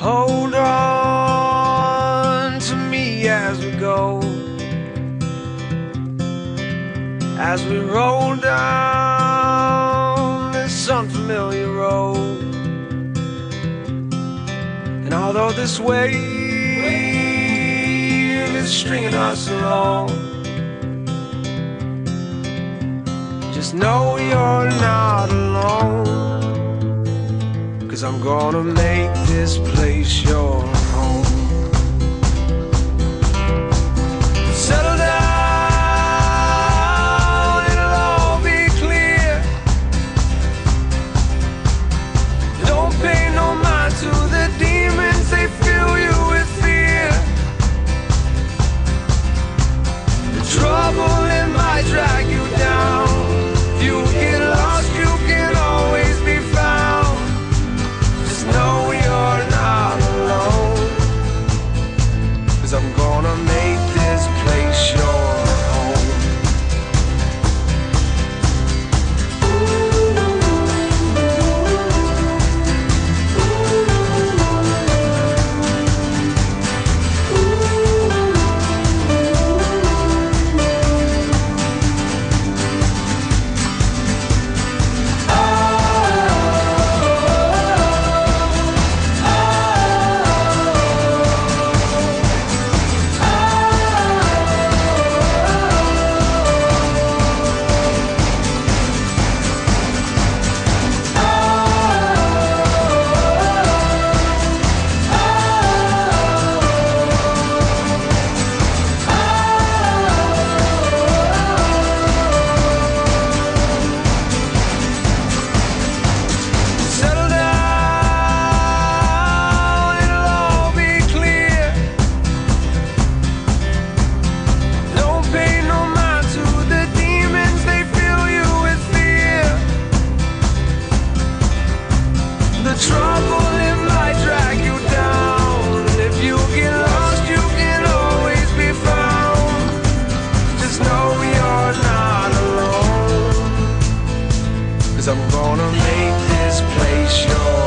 Hold on to me as we go, as we roll down this unfamiliar road. And although this wave is stringing us along, just know you're not alone, 'cause I'm gonna make this place your home. Settle down, it'll all be clear. Don't pay no mind to the demons, they fill you with fear. The trouble, it might drag you down. If you get lost, you can always be found. Just know you're not alone, 'cause I'm gonna make this place your home. The trouble, it might drag you down. If you get lost, you can always be found. Just know you're not alone, 'cause I'm gonna make this place yours.